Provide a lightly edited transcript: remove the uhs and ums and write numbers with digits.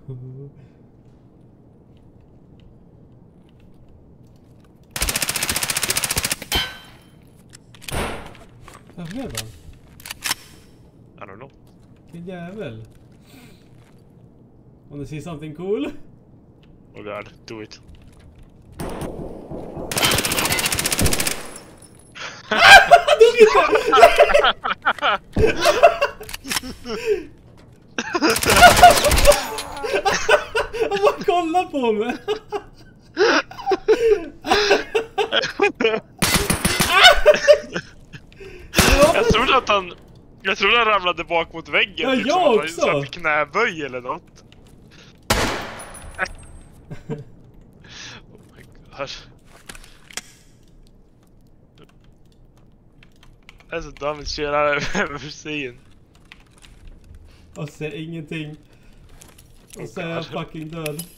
Vad blev han? I don't know. Vilken jävel. Wanna see something cool? Oh god, do it. Dog inte! Han bara kollar på mig. Jag trodde han ramlade bak mot väggen. Ja, liksom. jag också! Han satt i knäböj eller något. Oh my god. That's the dumbest shit I've ever seen. Och ser ingenting. Och så är jag fucking död.